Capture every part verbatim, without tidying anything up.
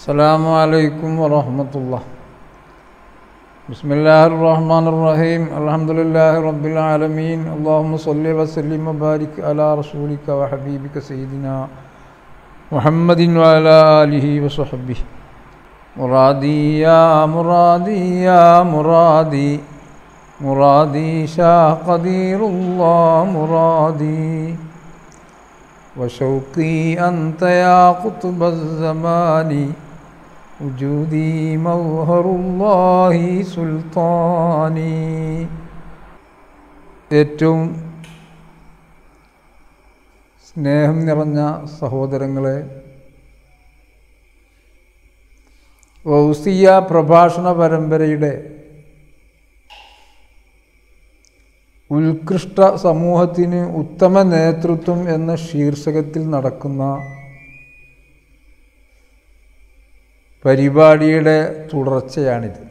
السلام عليكم ورحمة الله. بسم الله الرحمن الرحيم. الحمد لله رب العالمين. اللهم صل وسلم وبارك على رسولك وحبيبك سيدنا محمد وعلى آله وصحبه. مرادي يا مرادي يا مرادي مرادي شاء قدير الله مرادي وشوقي أنت يا قطب الزمان وجودي مظهر الله സുൽത്താനി. ഏറ്റവും സ്നേഹം നിറഞ്ഞ സഹോദരങ്ങളെ, വൗസിയ പ്രഭാഷണ പരമ്പരയുടെ ഉത്കൃഷ്ട സമൂഹത്തിന് ഉത്തമ നേതൃത്വം എന്ന ശീർഷകത്തിൽ നടക്കുന്ന പരിപാടിയുടെ തുടർച്ചയാണിത്.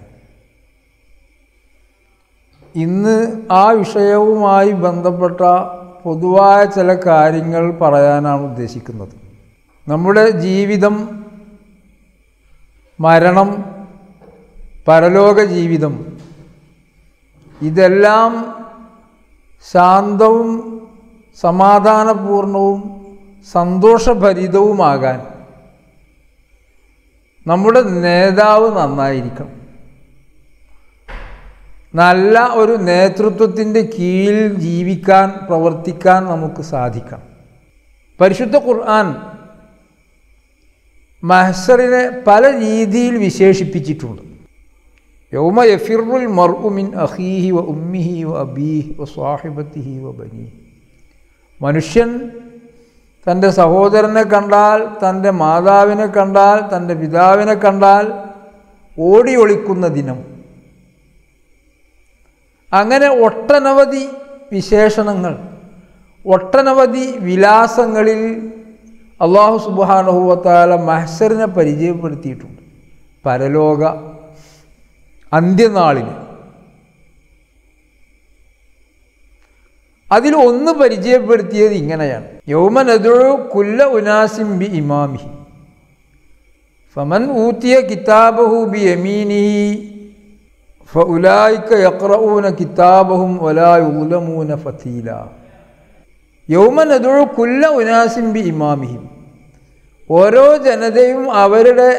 ഇന്ന് ആ വിഷയവുമായി ബന്ധപ്പെട്ട പൊതുവായ ചില കാര്യങ്ങൾ പറയാനാണ് ഉദ്ദേശിക്കുന്നത്. നമ്മുടെ ജീവിതം, മരണം, പരലോക ജീവിതം, ഇതെല്ലാം ശാന്തവും സമാധാനപൂർണവും സന്തോഷഭരിതവുമാകാൻ നമ്മുടെ നേതാവ് നന്നായിരിക്കണം. നല്ല ഒരു നേതൃത്വത്തിൻ്റെ കീഴിൽ ജീവിക്കാൻ, പ്രവർത്തിക്കാൻ നമുക്ക് സാധിക്കണം. പരിശുദ്ധ ഖുർആൻ മഹ്ശറിനെ പല രീതിയിൽ വിശേഷിപ്പിച്ചിട്ടുണ്ട്. യൗമ യഫിറുൽ മർഉ മിൻ അഖീഹി വ ഉമ്മിഹി വ അബീഹി വ സ്വാഹിബത്തിഹി വ ബനീഹി. മനുഷ്യൻ തൻ്റെ സഹോദരനെ കണ്ടാൽ, തൻ്റെ മാതാവിനെ കണ്ടാൽ, തൻ്റെ പിതാവിനെ കണ്ടാൽ ഓടി ഒളിക്കുന്ന ദിനം. അങ്ങനെ ഒട്ടനവധി വിശേഷണങ്ങൾ, ഒട്ടനവധി വിലാസങ്ങളിൽ അല്ലാഹു സുബ്ഹാനഹു വ തആല മഹ്ശറിനെ പരിചയപ്പെടുത്തിയിട്ടുണ്ട്. പരലോക അന്ത്യനാളിന് അതിൽ ഒന്ന് പരിചയപ്പെടുത്തിയത് ഇങ്ങനെയാണ്: യൗമ നദ്ഉ കുല്ല ഉനാസിൻ ബി ഇമാമിഹി ഫമൻ ഊതിയ കിതാബഹു ബി യമീനിഹി ഫഉലൈക യഖറഊന കിതാബഹും വലാ യുളമൂന ഫതീല. യൗമ നദ്ഉ കുല്ല ഉനാസിൻ ബി ഇമാമിഹി, ഓരോ ജനതയും അവരുടെ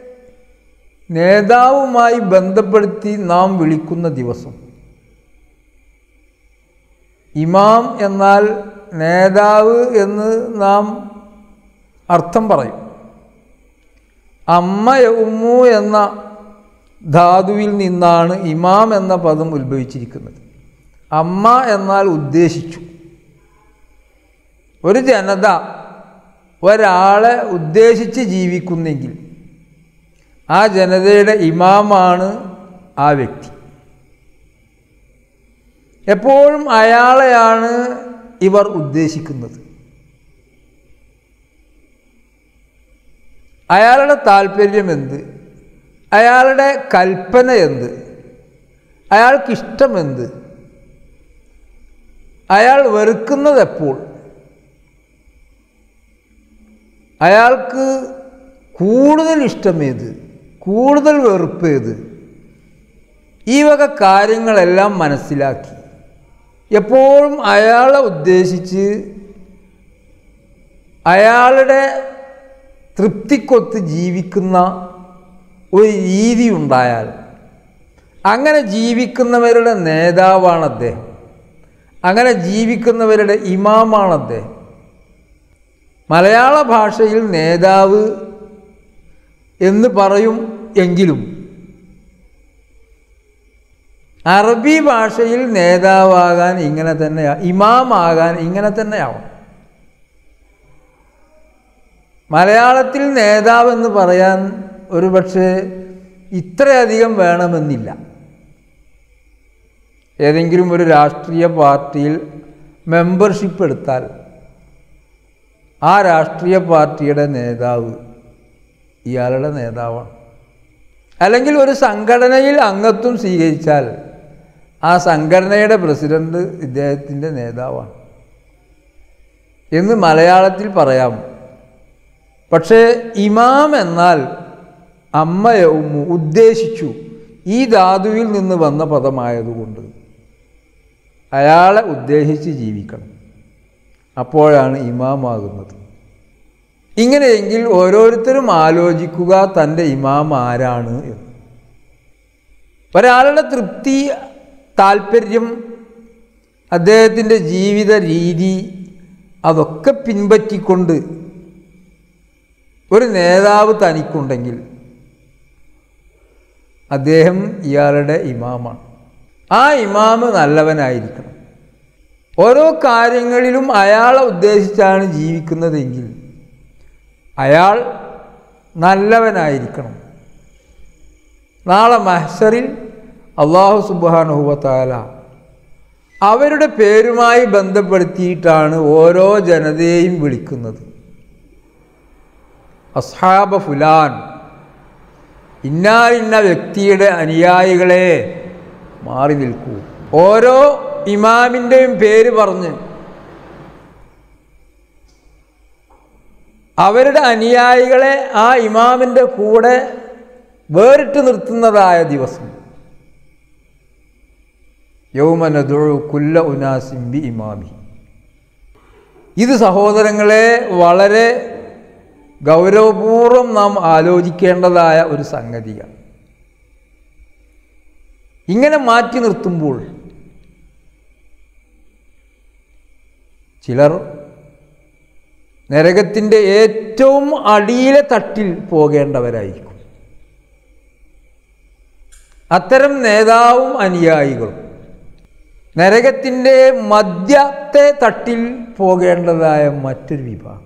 നേതാവുമായി ബന്ധപ്പെടുത്തി നാം വിളിക്കുന്ന ദിവസം. ഇമാം എന്നാൽ നേതാവ് എന്ന് നാം അർത്ഥം പറയും. അമ്മ ഉമ്മു എന്ന ധാതുവിൽ നിന്നാണ് ഇമാം എന്ന പദം ഉത്ഭവിച്ചിരിക്കുന്നത്. അമ്മ എന്നാൽ ഉദ്ദേശിച്ചു. ഒരു ജനത ഒരാളെ ഉദ്ദേശിച്ച് ജീവിക്കുന്നെങ്കിൽ ആ ജനതയുടെ ഇമാമാണ് ആ വ്യക്തി. എപ്പോഴും അയാളെയാണ് ഇവർ ഉദ്ദേശിക്കുന്നത്. അയാളുടെ താല്പര്യം എന്ത്, അയാളുടെ കൽപ്പന എന്ത്, അയാൾക്കിഷ്ടമെന്ത്, അയാൾ വെറുക്കുന്നതെപ്പോൾ, അയാൾക്ക് കൂടുതൽ ഇഷ്ടമേത്, കൂടുതൽ വെറുപ്പേത്, ഈ വക കാര്യങ്ങളെല്ലാം മനസ്സിലാക്കി എപ്പോഴും അയാളെ ഉദ്ദേശിച്ച് അയാളുടെ തൃപ്തിക്കൊത്ത് ജീവിക്കുന്ന ഒരു രീതി ഉണ്ടായാൽ അങ്ങനെ ജീവിക്കുന്നവരുടെ നേതാവാണ് അദ്ദേഹം. അങ്ങനെ ജീവിക്കുന്നവരുടെ ഇമാമാണ് അദ്ദേഹം. മലയാള ഭാഷയിൽ നേതാവ് എന്ന് പറയും എങ്കിലും അറബി ഭാഷയിൽ നേതാവാകാൻ ഇങ്ങനെ തന്നെയാ, ഇമാമാകാൻ ഇങ്ങനെ തന്നെയാവും. മലയാളത്തിൽ നേതാവെന്ന് പറയാൻ ഒരു പക്ഷേ ഇത്രയധികം വേണമെന്നില്ല. ഏതെങ്കിലും ഒരു രാഷ്ട്രീയ പാർട്ടിയിൽ മെമ്പർഷിപ്പ് എടുത്താൽ ആ രാഷ്ട്രീയ പാർട്ടിയുടെ നേതാവ് ഇയാളുടെ നേതാവാണ്. അല്ലെങ്കിൽ ഒരു സംഘടനയിൽ അംഗത്വം സ്വീകരിച്ചാൽ ആ സംഘടനയുടെ പ്രസിഡന്റ് ഇദ്ദേഹത്തിൻ്റെ നേതാവാണ് എന്ന് മലയാളത്തിൽ പറയാം. പക്ഷേ ഇമാം എന്നാൽ അമ്മയെ ഉമ്മു ഉദ്ദേശിച്ചു. ഈ ധാതുവിൽ നിന്ന് വന്ന പദമായതുകൊണ്ട് അയാളെ ഉദ്ദേശിച്ച് ജീവിക്കണം. അപ്പോഴാണ് ഇമാമാകുന്നത്. ഇങ്ങനെയെങ്കിൽ ഓരോരുത്തരും ആലോചിക്കുക തൻ്റെ ഇമാം ആരാണ് എന്ന്. ഒരാളുടെ തൃപ്തി, താല്പര്യം, അദ്ദേഹത്തിൻ്റെ ജീവിത രീതി അതൊക്കെ പിൻപറ്റിക്കൊണ്ട് ഒരു നേതാവ് തനിക്കുണ്ടെങ്കിൽ അദ്ദേഹം ഇയാളുടെ ഇമാമാണ്. ആ ഇമാമ് നല്ലവനായിരിക്കണം. ഓരോ കാര്യങ്ങളിലും അയാളെ ഉദ്ദേശിച്ചാണ് ജീവിക്കുന്നതെങ്കിൽ അയാൾ നല്ലവനായിരിക്കണം. നാളെ മഹ്ശറിൽ അല്ലാഹു സുബ്ഹാനഹു വ തആല അവരുടെ പേരുമായി ബന്ധപ്പെടുത്തിയിട്ടാണ് ഓരോ ജനതയെയും വിളിക്കുന്നത്. അസ്ഹാബ ഫുലാൻ, ഇന്നാലിന്ന വ്യക്തിയുടെ അനുയായികളെ മാറി നിൽക്കൂ. ഓരോ ഇമാമിൻ്റെയും പേര് പറഞ്ഞ് അവരുടെ അനുയായികളെ ആ ഇമാമിൻ്റെ കൂടെ വേറിട്ട് നിർത്തുന്നതായ ദിവസം. യൗമ നദ്ഉ കുല്ല ഉനാസിൻ ബി ഇമാമി. ഇത് സഹോദരങ്ങളെ വളരെ ഗൗരവപൂർവ്വം നാം ആലോചിക്കേണ്ടതായ ഒരു സംഗതിയാണ്. ഇങ്ങനെ മാറ്റി നിർത്തുമ്പോൾ ചിലർ നരകത്തിൻ്റെ ഏറ്റവും അടിയിലെ തട്ടിൽ പോകേണ്ടവരായിരിക്കും. അത്തരം നേതാവും അനുയായികളും നരകത്തിൻ്റെ മധ്യത്തെ തട്ടിൽ പോകേണ്ടതായ മറ്റൊരു വിഭാഗം.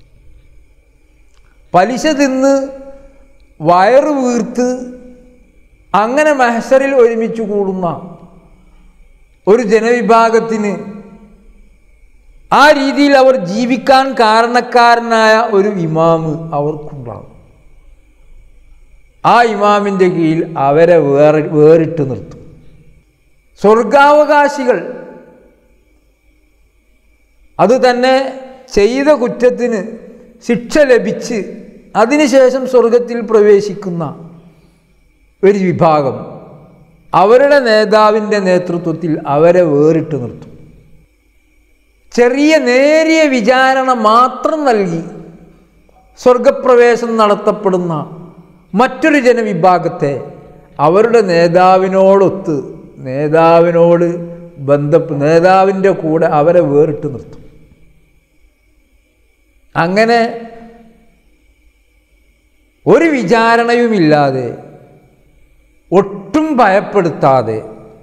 പലിശ തിന്ന് വയറ് വീർത്ത് അങ്ങനെ മഹ്ശറിൽ ഒരുമിച്ച് കൂടുന്ന ഒരു ജനവിഭാഗത്തിന് ആ രീതിയിൽ അവർ ജീവിക്കാൻ കാരണക്കാരനായ ഒരു ഇമാമ് അവർക്കുണ്ടാകും. ആ ഇമാമിൻ്റെ കീഴിൽ അവരെ വേറെ വേറിട്ട് നിർത്തും. സ്വർഗാവകാശികൾ അത് തന്നെ ചെയ്ത കുറ്റത്തിന് ശിക്ഷ ലഭിച്ച് അതിനുശേഷം സ്വർഗത്തിൽ പ്രവേശിക്കുന്ന ഒരു വിഭാഗം അവരുടെ നേതാവിൻ്റെ നേതൃത്വത്തിൽ അവരെ വേറിട്ട് നിർത്തും. ചെറിയ നേരിയ വിചാരണ മാത്രം നൽകി സ്വർഗപ്രവേശം നടത്തപ്പെടുന്ന മറ്റൊരു ജനവിഭാഗത്തെ അവരുടെ നേതാവിനോടൊത്ത് നേതാവിനോട് ബന്ധപ്പെ നേതാവിൻ്റെ കൂടെ അവരെ വേറിട്ട് നിർത്തും. അങ്ങനെ ഒരു വിചാരണയുമില്ലാതെ, ഒട്ടും ഭയപ്പെടുത്താതെ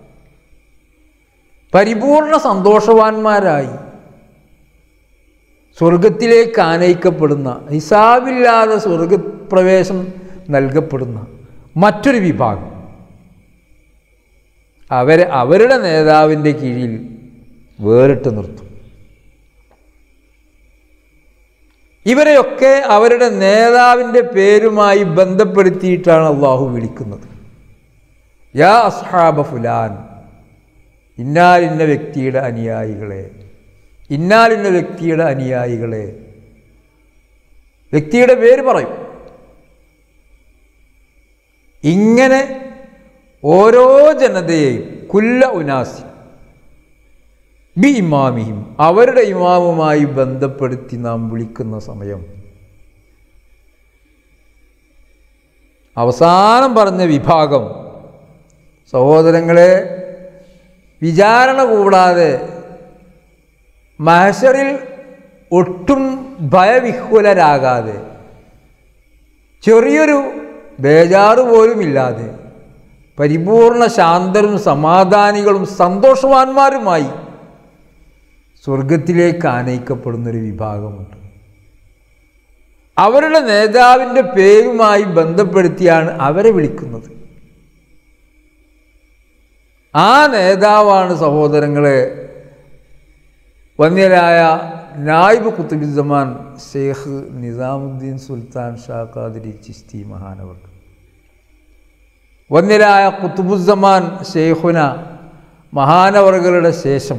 പരിപൂർണ സന്തോഷവാന്മാരായി സ്വർഗത്തിലേക്ക് ആനയിക്കപ്പെടുന്ന, ഹിസാബില്ലാതെ സ്വർഗപ്രവേശം നൽകപ്പെടുന്ന മറ്റൊരു വിഭാഗം അവരെ അവരുടെ നേതാവിൻ്റെ കീഴിൽ വേറിട്ട് നിർത്തും. ഇവരെയൊക്കെ അവരുടെ നേതാവിൻ്റെ പേരുമായി ബന്ധപ്പെടുത്തിയിട്ടാണ് അള്ളാഹു വിളിക്കുന്നത്. യാ അസ്ഹാബ ഫുലാൻ, ഇന്നാലിന്ന വ്യക്തിയുടെ അനുയായികളെ, ഇന്നാലിന്ന വ്യക്തിയുടെ അനുയായികളെ. വ്യക്തിയുടെ പേര് പറയും. ഇങ്ങനെ ഓരോ ജനതയെയും കുല്ല ഉനാസി ബി ഇമാമിഹിം, അവരുടെ ഇമാമുമായി ബന്ധപ്പെടുത്തി നാം വിളിക്കുന്ന സമയം അവസാനം പറഞ്ഞ വിഭാഗം സഹോദരങ്ങളെ വിചാരണ കൂടാതെ മഹ്ശറിൽ ഒട്ടും ഭയവിഹ്വലരാകാതെ, ചെറിയൊരു ബേജാറ് പോലുമില്ലാതെ പരിപൂർണ ശാന്തരും സമാധാനികളും സന്തോഷവാന്മാരുമായി സ്വർഗത്തിലേക്ക് ആനയിക്കപ്പെടുന്നൊരു വിഭാഗമുണ്ട്. അവരുടെ നേതാവിൻ്റെ പേരുമായി ബന്ധപ്പെടുത്തിയാണ് അവരെ വിളിക്കുന്നത്. ആ നേതാവാണ് സഹോദരങ്ങളെ വന്യരായ നായിബ് ഖുത്ബുസ്സമാൻ ഷെയ്ഖ് നിസാമുദ്ദീൻ സുൽത്താൻ ഷാ ഖാദിരി ചിശ്തി മഹാനവർ. വന്യരായ ഖുത്ബുസ്സമാൻ ഷെയ്ഖുന മഹാനവറുകളുടെ ശേഷം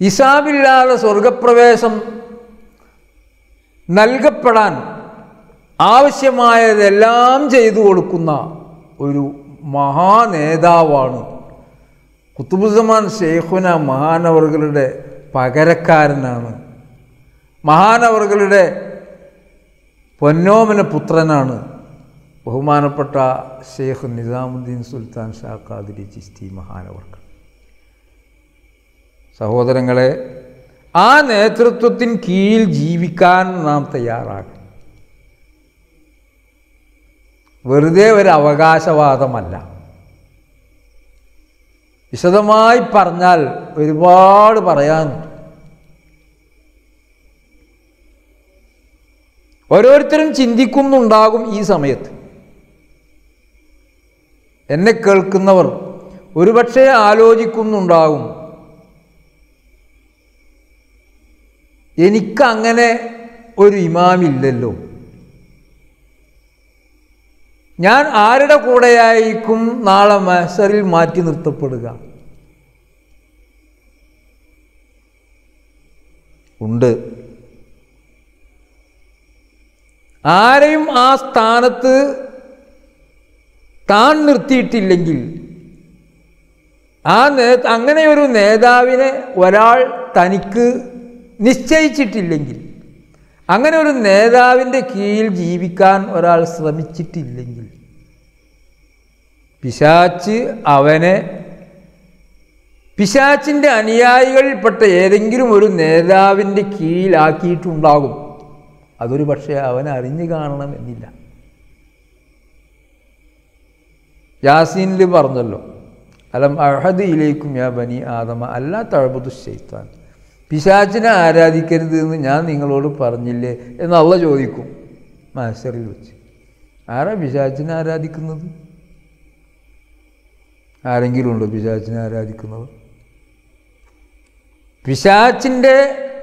ഹിസാബില്ലാതെ സ്വർഗപ്രവേശം നൽകപ്പെടാൻ ആവശ്യമായതെല്ലാം ചെയ്തു കൊടുക്കുന്ന ഒരു മഹാനേതാവാണ് ഖുതുബുസ്സമാൻ ശൈഖുന മഹാനവറുകളുടെ പകരക്കാരനാണ്, മഹാനവറുകളുടെ പൊന്നോമന പുത്രനാണ് ബഹുമാനപ്പെട്ട ഷെയ്ഖ് നിസാമുദ്ദീൻ സുൽത്താൻ ഷാ ഖാദിരി ചിശ്തി മഹാനവറുകൾ. സഹോദരങ്ങളെ, ആ നേതൃത്വത്തിന് കീഴിൽ ജീവിക്കാൻ നാം തയ്യാറാകണം. വെറുതെ ഒരു അവകാശവാദമല്ല. വിശദമായി പറഞ്ഞാൽ ഒരുപാട് പറയാനുണ്ട്. ഓരോരുത്തരും ചിന്തിക്കുന്നുണ്ടാകും ഈ സമയത്ത്. എന്നെ കേൾക്കുന്നവർ ഒരുപക്ഷെ ആലോചിക്കുന്നുണ്ടാകും, എനിക്കങ്ങനെ ഒരു ഇമാമില്ലല്ലോ, ഞാൻ ആരുടെ കൂടെയായിരിക്കും നാളെ മഹ്ശറിൽ മാറ്റി നിർത്തപ്പെടുക? ഉണ്ട്. ആരെയും ആ സ്ഥാനത്ത് താൻ നിർത്തിയിട്ടില്ലെങ്കിൽ, ആ നേ അങ്ങനെയൊരു നേതാവിനെ ഒരാൾ തനിക്ക് നിശ്ചയിച്ചിട്ടില്ലെങ്കിൽ, അങ്ങനെ ഒരു നേതാവിൻ്റെ കീഴിൽ ജീവിക്കാൻ ഒരാൾ ശ്രമിച്ചിട്ടില്ലെങ്കിൽ, പിശാച്ച് അവനെ പിശാച്ചിൻ്റെ അനുയായികളിൽപ്പെട്ട ഏതെങ്കിലും ഒരു നേതാവിൻ്റെ കീഴിലാക്കിയിട്ടുണ്ടാകും. അതൊരു പക്ഷേ അവൻ അറിഞ്ഞു കാണണമെന്നില്ല. യാസീനിൽ പറഞ്ഞല്ലോ, അലം അഹദ് ഇലൈക്കും യാ ബനി ആദമ അല്ലാ തഅബുദു ശൈത്താൻ, പിശാച്ചിനെ ആരാധിക്കരുത് എന്ന് ഞാൻ നിങ്ങളോട് പറഞ്ഞില്ലേ എന്ന് അള്ളാഹ് ചോദിക്കും മഹ്ശറിൽ വെച്ച്. ആരാ പിശാച്ചിനെ ആരാധിക്കുന്നത്? ആരെങ്കിലും ഉണ്ടോ പിശാച്ചിനെ ആരാധിക്കുന്നത്? പിശാച്ചിൻ്റെ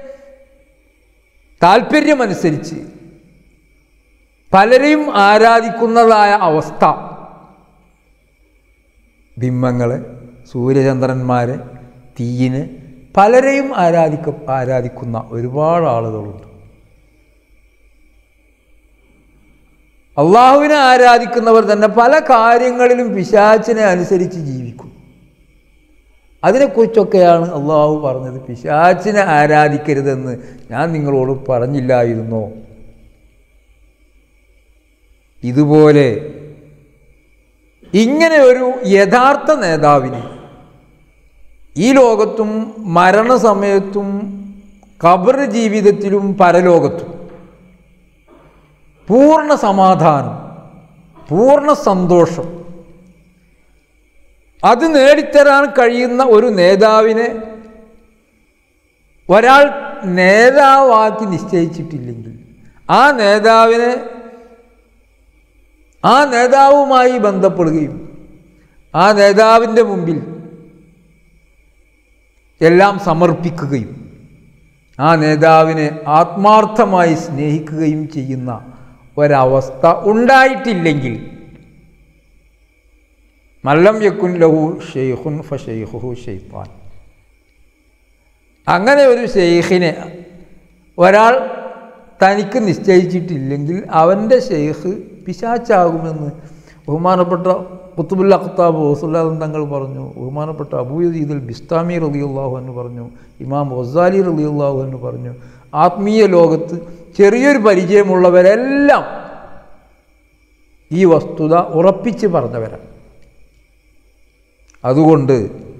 താല്പര്യമനുസരിച്ച് പലരെയും ആരാധിക്കുന്നതായ അവസ്ഥ, ബിംബങ്ങളെ, സൂര്യചന്ദ്രന്മാരെ, തീയിനെ, പലരെയും ആരാധിക്ക ആരാധിക്കുന്ന ഒരുപാട് ആളുകളുണ്ട്. അള്ളാഹുവിനെ ആരാധിക്കുന്നവർ തന്നെ പല കാര്യങ്ങളിലും പിശാച്ചിനെ അനുസരിച്ച് ജീവിക്കും. അതിനെക്കുറിച്ചൊക്കെയാണ് അള്ളാഹു പറഞ്ഞത്, പിശാച്ചിനെ ആരാധിക്കരുതെന്ന് ഞാൻ നിങ്ങളോട് പറഞ്ഞില്ലായിരുന്നോ? ഇതുപോലെ ഇങ്ങനെ ഒരു യഥാർത്ഥ നേതാവിന് ഈ ലോകത്തും മരണസമയത്തും ഖബർ ജീവിതത്തിലും പരലോകത്തും പൂർണ്ണ സമാധാനം, പൂർണ്ണ സന്തോഷം അത് നേടിത്തരാൻ കഴിയുന്ന ഒരു നേതാവിനെ ഒരാൾ നേതാവാക്കി നിശ്ചയിച്ചിട്ടില്ലെങ്കിൽ, ആ നേതാവിനെ ആ നേതാവുമായി ബന്ധപ്പെടുകയും ആ നേതാവിൻ്റെ മുമ്പിൽ എല്ലാം സമർപ്പിക്കുകയും ആ നേതാവിനെ ആത്മാർത്ഥമായി സ്നേഹിക്കുകയും ചെയ്യുന്ന ഒരവസ്ഥ ഉണ്ടായിട്ടില്ലെങ്കിൽ, മല്ലം യക്കുൻ ലഹു ഷെയ്ഖുൻ ഫഷെയ്ഖുഹു ഷെയ്ത്താൻ, അങ്ങനെ ഒരു ഷെയ്ഖിനെ ഒരാൾ തനിക്ക് നിശ്ചയിച്ചിട്ടില്ലെങ്കിൽ അവൻ്റെ ഷെയ്ഖ് പിശാച്ചാകുമെന്ന് ബഹുമാനപ്പെട്ട ഖുത്ബുൽ അഖ്താബ് ഗൗസുൽ തങ്ങൾ പറഞ്ഞു. ബഹുമാനപ്പെട്ട അബൂ യസീദ് അൽ ബിസ്താമി റളിയല്ലാഹു അൻഹു പറഞ്ഞു. ഇമാം ഗസാലി റളിയല്ലാഹു അൻഹു പറഞ്ഞു. ആത്മീയ ലോകത്ത് ചെറിയൊരു പരിചയമുള്ളവരെല്ലാം ഈ വസ്തുത ഉറപ്പിച്ച് പറഞ്ഞവരാണ്. അതുകൊണ്ട്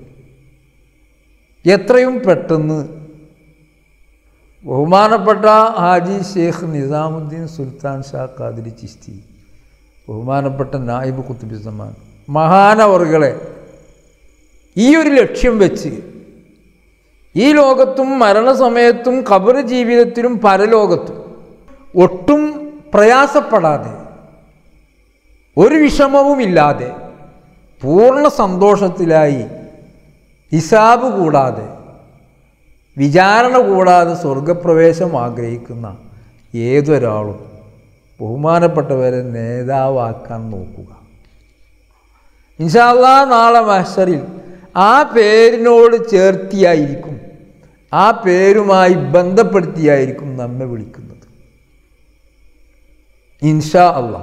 എത്രയും പെട്ടെന്ന് ബഹുമാനപ്പെട്ട ഹാജി ഷെയ്ഖ് നിസാമുദ്ദീൻ സുൽത്താൻ ഷാ ഖാദിരി ചിശ്തി, ബഹുമാനപ്പെട്ട നായിബ് ഖുത്ബുസ്സമാൻ മഹാനവറുകളെ ഈ ഒരു ലക്ഷ്യം വെച്ച് ഈ ലോകത്തും മരണസമയത്തും ഖബർ ജീവിതത്തിലും പരലോകത്തും ഒട്ടും പ്രയാസപ്പെടാതെ, ഒരു വിഷമവുമില്ലാതെ, പൂർണ്ണ സന്തോഷത്തിലായി, ഹിസാബ് കൂടാതെ, വിചാരണ കൂടാതെ സ്വർഗപ്രവേശം ആഗ്രഹിക്കുന്ന ഏതൊരാളും ബഹുമാനപ്പെട്ടവരെ നേതാവാക്കാൻ നോക്കുക. ഇൻഷാ അല്ലാഹ് നാളെ മഹ്ശറിൽ ആ പേരിനോട് ചേർത്തിയായിരിക്കും, ആ പേരുമായി ബന്ധപ്പെടുത്തിയായിരിക്കും നമ്മെ വിളിക്കുന്നത്. ഇൻഷാ അല്ലാഹ്.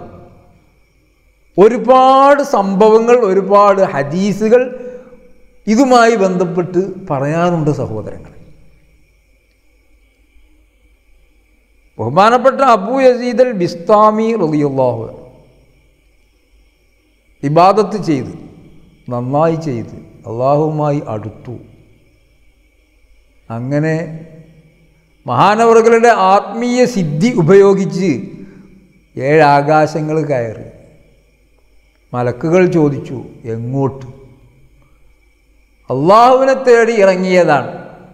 ഒരുപാട് സംഭവങ്ങൾ, ഒരുപാട് ഹദീസുകൾ ഇതുമായി ബന്ധപ്പെട്ട് പറയാനുണ്ട് സഹോദരങ്ങൾ. ബഹുമാനപ്പെട്ട അബൂ യസീദ് അൽ ബിസ്താമി റളിയല്ലാഹു അൻഹു ഇബാദത്ത് ചെയ്ത് നന്നായി ചെയ്ത് അള്ളാഹുവുമായി അടുത്തു. അങ്ങനെ മഹാനവറുകളുടെ ആത്മീയ സിദ്ധി ഉപയോഗിച്ച് ഏഴ് ആകാശങ്ങൾ കയറി. മലക്കുകൾ ചോദിച്ചു, എങ്ങോട്ട്? അള്ളാഹുവിനെ തേടി ഇറങ്ങിയതാണ്.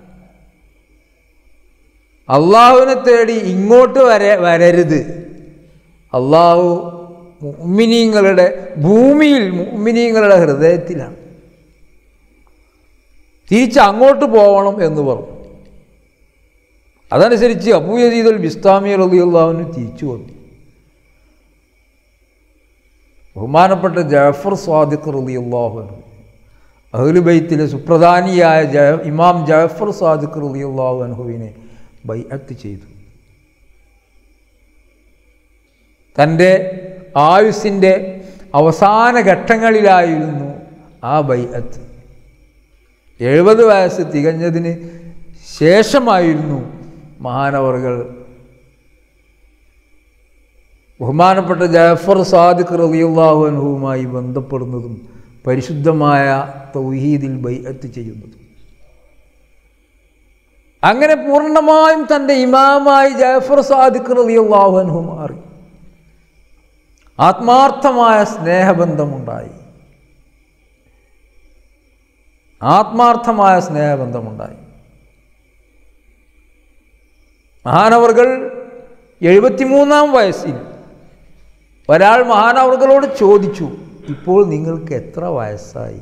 അള്ളാഹുവിനെ തേടി ഇങ്ങോട്ട് വര വരരുത്. അള്ളാഹു മുഅ്മിനീങ്ങളുടെ ഭൂമിയിൽ, മുഅ്മിനീങ്ങളുടെ ഹൃദയത്തിലാണ്. തിരിച്ച് അങ്ങോട്ട് പോകണം എന്ന് പറഞ്ഞു. അതനുസരിച്ച് അബൂ യസീദ് അൽ ബിസ്താമി റളിയല്ലാഹു അൻഹു തിരിച്ചു വന്നു. ബഹുമാനപ്പെട്ട ജഅഫർ സ്വാദിഖ് റളിയല്ലാഹു അൻഹു, അഹ്ലു ബൈത്തിലെ സുപ്രധാനിയായ ജ ഇമാം ജഅഫർ സ്വാദിഖ് റളിയല്ലാഹു അൻഹുവിനെ ബൈഅത്ത് ചെയ്തു. തൻ്റെ ആയുസ്സിൻ്റെ അവസാന ഘട്ടങ്ങളിലായിരുന്നു ആ ബൈഅത്ത്. എഴുപത് വയസ്സ് തികഞ്ഞതിന് ശേഷമായിരുന്നു മഹാനവറുകൾ ബഹുമാനപ്പെട്ട ജഅഫർ സാദിഖ് റളിയല്ലാഹു അൻഹുവുമായി ബന്ധപ്പെടുന്നതും പരിശുദ്ധമായ തൗഹീദിൽ ബൈഅത്ത് ചെയ്യുന്നതും. അങ്ങനെ പൂർണ്ണമായും തൻ്റെ ഇമാമായി ജഅഫർ സാദിഖ് റളിയല്ലാഹു അൻഹു മാറി. ആത്മാർത്ഥമായ സ്നേഹബന്ധമുണ്ടായി. ആത്മാർത്ഥമായ സ്നേഹബന്ധമുണ്ടായി. മഹാനവറുകൾ എഴുപത്തിമൂന്നാം വയസ്സിൽ ഒരാൾ മഹാനവറുകളോട് ചോദിച്ചു, ഇപ്പോൾ നിങ്ങൾക്ക് എത്ര വയസ്സായി?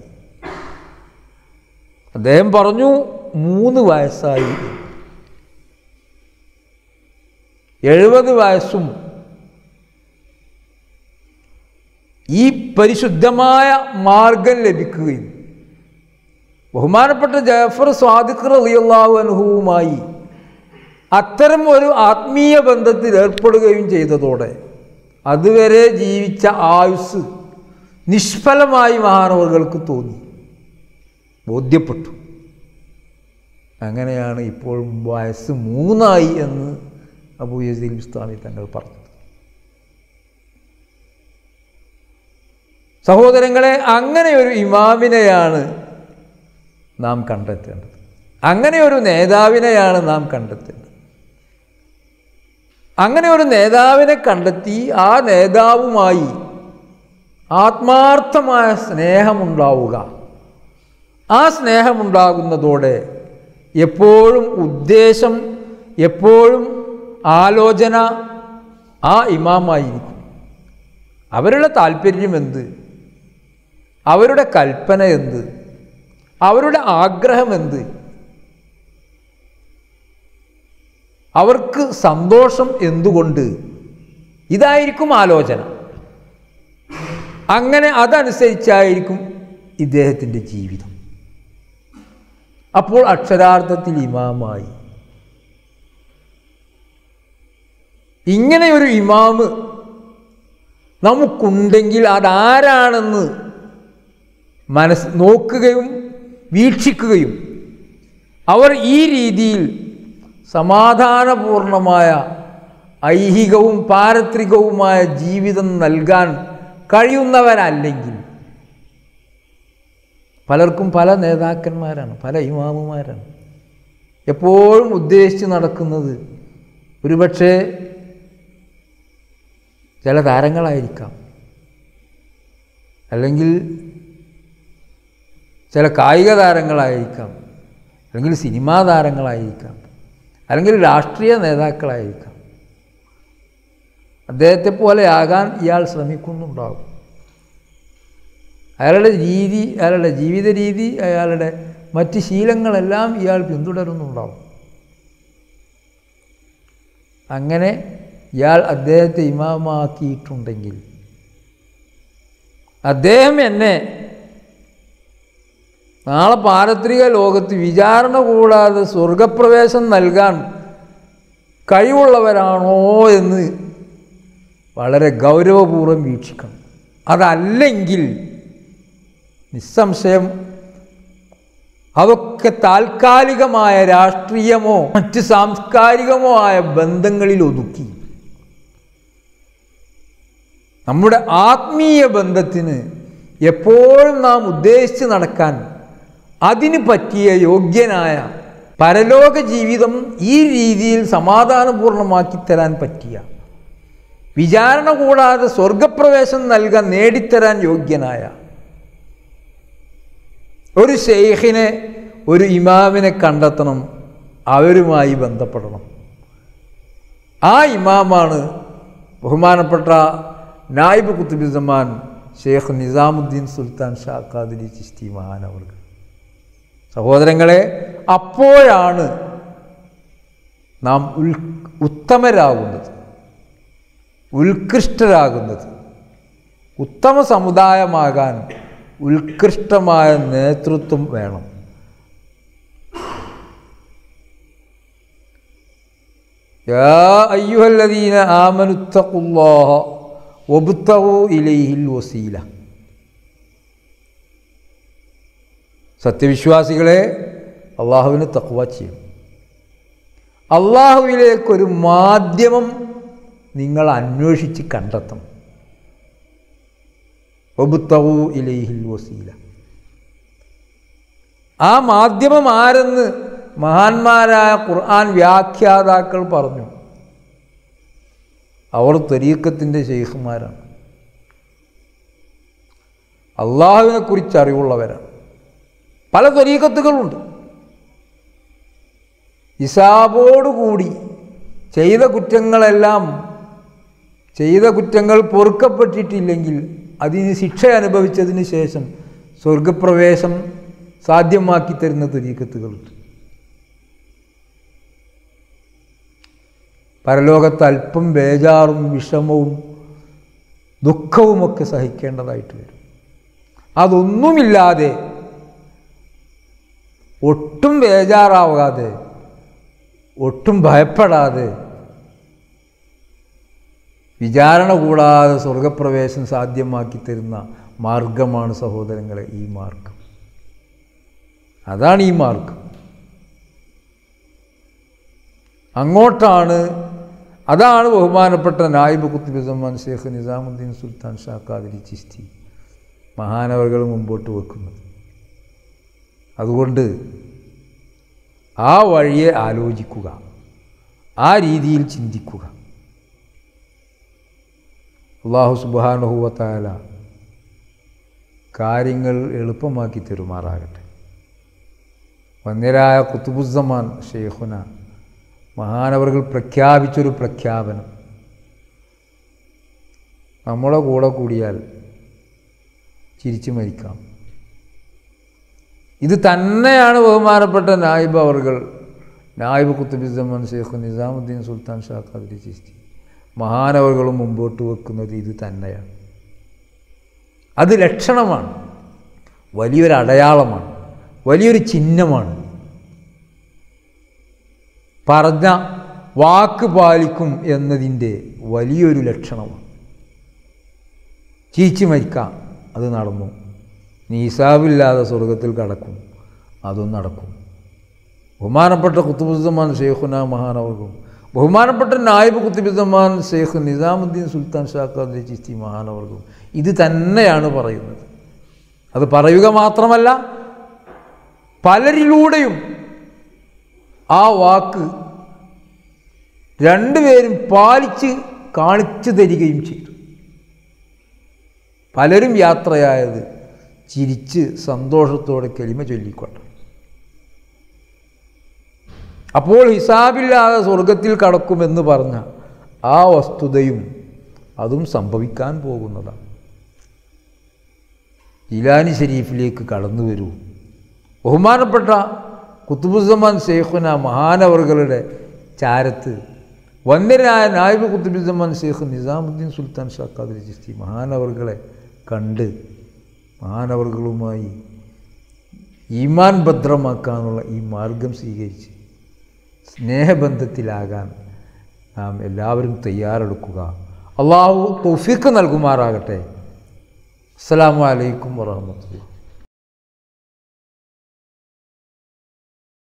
അദ്ദേഹം പറഞ്ഞു, മൂന്ന് വയസ്സായി. എഴുപത് വയസ്സും ഈ പരിശുദ്ധമായ മാർഗം ലഭിക്കുകയും ബഹുമാനപ്പെട്ട ജഅഫർ സ്വാദിഖ് റളിയല്ലാഹു അൻഹുവുമായി അത്തരം ഒരു ആത്മീയ ബന്ധത്തിൽ ഏർപ്പെടുകയും ചെയ്തതോടെ അതുവരെ ജീവിച്ച ആയുസ് നിഷ്ഫലമായി മഹാനവറുകൾക്ക് തോന്നി, ബോധ്യപ്പെട്ടു. അങ്ങനെയാണ് ഇപ്പോൾ വയസ്സ് മൂന്നായി എന്ന് അബൂ യസീദ് ബിസ്താമി തങ്ങൾ പറഞ്ഞത്. സഹോദരങ്ങളെ, അങ്ങനെ ഒരു ഇമാമിനെയാണ് നാം കണ്ടെത്തേണ്ടത്. അങ്ങനെ ഒരു നേതാവിനെയാണ് നാം കണ്ടെത്തേണ്ടത്. അങ്ങനെ ഒരു നേതാവിനെ കണ്ടെത്തി ആ നേതാവുമായി ആത്മാർത്ഥമായ സ്നേഹമുണ്ടാവുക. ആ സ്നേഹമുണ്ടാകുന്നതോടെ എപ്പോഴും ഉദ്ദേശം, എപ്പോഴും ആലോചന ആ ഇമാമായിരിക്കും. അവരുടെ താല്പര്യം എന്ത്, അവരുടെ കൽപ്പന എന്ത്, അവരുടെ ആഗ്രഹം എന്ത്, അവർക്ക് സന്തോഷം എന്തുകൊണ്ട്, ഇതായിരിക്കും ആലോചന. അങ്ങനെ അതനുസരിച്ചായിരിക്കും ഇദ്ദേഹത്തിൻ്റെ ജീവിതം. അപ്പോൾ അക്ഷരാർത്ഥത്തിൽ ഇമാമായി. ഇങ്ങനെയൊരു ഇമാമ് നമുക്കുണ്ടെങ്കിൽ അതാരാണെന്ന് മനസ്സ് നോക്കുകയും വീക്ഷിക്കുകയും അവർ ഈ രീതിയിൽ സമാധാനപൂർണമായ ഐഹികവും പാരത്രികവുമായ ജീവിതം നൽകാൻ കഴിയുന്നവരല്ലെങ്കിൽ, പലർക്കും പല നേതാക്കന്മാരാണ്, പല ഇമാമുമാരാണ്. എപ്പോഴും ഉദ്ദേശിച്ച് നടക്കുന്നത് ഒരുപക്ഷെ ചില താരങ്ങളായിരിക്കാം, അല്ലെങ്കിൽ ചില കായിക താരങ്ങളായിരിക്കാം, അല്ലെങ്കിൽ സിനിമാ താരങ്ങളായിരിക്കാം, അല്ലെങ്കിൽ രാഷ്ട്രീയ നേതാക്കളായിരിക്കാം. അദ്ദേഹത്തെ പോലെ ആകാൻ ഇയാൾ ശ്രമിക്കുന്നുണ്ടാകും. അയാളുടെ രീതി, അയാളുടെ ജീവിത രീതി, അയാളുടെ മറ്റ് ശീലങ്ങളെല്ലാം ഇയാൾ പിന്തുടരുന്നുണ്ടാവും. അങ്ങനെ ഇയാൾ അദ്ദേഹത്തെ ഇമാമാക്കിയിട്ടുണ്ടെങ്കിൽ അദ്ദേഹം എന്നെ നാളെ പാരത്രിക ലോകത്ത് വിചാരണ കൂടാതെ സ്വർഗപ്രവേശം നൽകാൻ കഴിവുള്ളവരാണോ എന്ന് വളരെ ഗൗരവപൂർവ്വം വീക്ഷിക്കണം. അതല്ലെങ്കിൽ നിസ്സംശയം അതൊക്കെ താൽക്കാലികമായ രാഷ്ട്രീയമോ മറ്റ് സാംസ്കാരികമോ ആയ ബന്ധങ്ങളിൽ ഒതുക്കി നമ്മുടെ ആത്മീയ ബന്ധത്തിന് എപ്പോഴും നാം ഉദ്ദേശിച്ച് നടക്കാൻ അതിന് പറ്റിയ യോഗ്യനായ പരലോക ജീവിതം ഈ രീതിയിൽ സമാധാനപൂർണ്ണമാക്കി തരാൻ പറ്റിയ, വിചാരണ കൂടാതെ സ്വർഗപ്രവേശം നൽകാൻ നേടിത്തരാൻ യോഗ്യനായ ഒരു ശൈഖിനെ, ഒരു ഇമാമിനെ കണ്ടെത്തണം, അവരുമായി ബന്ധപ്പെടണം. ആ ഇമാമാണ് ബഹുമാനപ്പെട്ട നായിബ് ഖുത്ബുസ്സമാൻ ഷെയ്ഖ് നിസാമുദ്ദീൻ സുൽത്താൻ ഷാ ഖാദിരി ചിശ്തി മഹാനവർകൾ. സഹോദരങ്ങളെ, അപ്പോഴാണ് നാം ഉൽ ഉത്തമരാകുന്നത്, ഉത്കൃഷ്ടരാകുന്നത്. ഉത്തമ സമുദായമാകാൻ ഉത്കൃഷ്ടമായ നേതൃത്വം വേണം. യാ അയ്യുഹല്ലദീന ആമനുത്തഖുല്ലാഹ വബ്തഗൂ ഇലൈഹിൽ വസീല. സത്യവിശ്വാസികളെ, അള്ളാഹുവിന് തഖ്വ ചെയ്യും. അള്ളാഹുവിലേക്കൊരു മാധ്യമം നിങ്ങൾ അന്വേഷിച്ച് കണ്ടെത്തണം. വബ്തഗൂ ഇലൈഹിൽ വസീല. ആ മാധ്യമം ആരെന്ന് മഹാന്മാരായ ഖുർആൻ വ്യാഖ്യാതാക്കൾ പറഞ്ഞു. അവർ ത്വരീഖത്തിൻ്റെ ശൈഖുമാരാണ്, അള്ളാഹുവിനെക്കുറിച്ച് അറിവുള്ളവരാണ്. പല ത്വരീഖത്തുകളുണ്ട്. ഹിസാബോടുകൂടി ചെയ്ത കുറ്റങ്ങളെല്ലാം, ചെയ്ത കുറ്റങ്ങൾ പൊറുക്കപ്പെട്ടിട്ടില്ലെങ്കിൽ അതിന് ശിക്ഷ അനുഭവിച്ചതിന് ശേഷം സ്വർഗപ്രവേശം സാധ്യമാക്കി തരുന്ന ത്വരീഖത്തുകളുണ്ട്. പരലോകത്ത് അല്പം ബേജാറും വിഷമവും ദുഃഖവുമൊക്കെ സഹിക്കേണ്ടതായിട്ട് വരും. അതൊന്നുമില്ലാതെ, ഒട്ടും ബേജാറാവാതെ, ഒട്ടും ഭയപ്പെടാതെ, വിചാരണ കൂടാതെ സ്വർഗപ്രവേശം സാധ്യമാക്കി തരുന്ന മാർഗമാണ് സഹോദരങ്ങളെ ഈ മാർഗം. അതാണ് ഈ മാർഗം. അങ്ങോട്ടാണ്, അതാണ് ബഹുമാനപ്പെട്ട നായിബ് ഖുത്ബുസ്സമാൻ ഷെയ്ഖ് നിസാമുദ്ദീൻ സുൽത്താൻ ഷാ ഖാദിരി ചിശ്തി മഹാനവറുകൾ മുമ്പോട്ട് വെക്കുന്നത്. അതുകൊണ്ട് ആ വഴിയെ ആലോചിക്കുക, ആ രീതിയിൽ ചിന്തിക്കുക. അല്ലാഹു സുബ്ഹാനഹു വ തആല കാര്യങ്ങൾ എളുപ്പമാക്കി തരുമാറാകട്ടെ. വന്യരായ ഖുത്ബുസ്സമാൻ ഷെയ്ഖുന മഹാനവറുകൾ പ്രഖ്യാപിച്ചൊരു പ്രഖ്യാപനം നമ്മളെ കൂടെ കൂടിയാൽ ചിരിച്ചു മരിക്കാം. ഇത് തന്നെയാണ് ബഹുമാനപ്പെട്ട നായിബ് അവർകൾ, നായിബ് ഖുത്ബുസ്സമാൻ ഷെയ്ഖ് നിസാമുദ്ദീൻ സുൽത്താൻ ഷാ ഖാദിരി ചിശ്തി മഹാനവറുകളും മുമ്പോട്ട് വെക്കുന്നത് ഇത് തന്നെയാണ്. അത് ലക്ഷണമാണ്, വലിയൊരു അടയാളമാണ്, വലിയൊരു ചിഹ്നമാണ്. പറഞ്ഞ വാക്ക് പാലിക്കും എന്നതിൻ്റെ വലിയൊരു ലക്ഷണമാണ്. ചീച്ചു മരിക്കാം, അത് നടന്നു. നീ ഹിസാബില്ലാതെ സ്വർഗത്തിൽ കടക്കും, അതും നടക്കും. ബഹുമാനപ്പെട്ട ഖുത്ബുസ്സമാൻ ഷെയ്ഖുന മഹാനവർക്കും ബഹുമാനപ്പെട്ട നായിബ് ഖുത്ബുസ്സമാൻ ഷെയ്ഖ് നിസാമുദ്ദീൻ സുൽത്താൻ ഷാ ഖാദിരി ചിശ്തി മഹാനവർക്കും ഇത് തന്നെയാണ് പറയുന്നത്. അത് പറയുക മാത്രമല്ല, പലരിലൂടെയും ആ വാക്ക് രണ്ടുപേരും പാലിച്ച് കാണിച്ചു തരികയും ചെയ്തു. പലരും യാത്രയായത് ചിരിച്ച് സന്തോഷത്തോടെ കലിമ ചൊല്ലിക്കൊണ്ട്. അപ്പോൾ ഹിസാബില്ലാതെ സ്വർഗത്തിൽ കടക്കുമെന്ന് പറഞ്ഞ ആ വസ്തുതയും അതും സംഭവിക്കാൻ പോകുന്നതാണ്. ജീലാനി ഷരീഫിലേക്ക് കടന്നു വരൂ. ബഹുമാനപ്പെട്ട ഖുത്ബുസ്സമാൻ ഷെയ്ഖുന മഹാനവറുകളുടെ ചാരത്ത് വന്യരായ നായിബ് ഖുത്ബുസ്സമാൻ ഷെയ്ഖ് നിസാമുദ്ദീൻ സുൽത്താൻ ഷാ ഖാദിരി ചിശ്തി മഹാനവറുകളെ കണ്ട് മഹാനവറുകളുമായി ഈമാൻ ഭദ്രമാക്കാനുള്ള ഈ മാർഗം സ്വീകരിച്ച് സ്നേഹബന്ധത്തിലാകാൻ നാം എല്ലാവരും തയ്യാറെടുക്കുക. അള്ളാഹു തൗഫീഖ് നൽകുമാറാകട്ടെ. അസ്സലാമു അലൈക്കും വറഹ്മത്തുള്ളാഹി.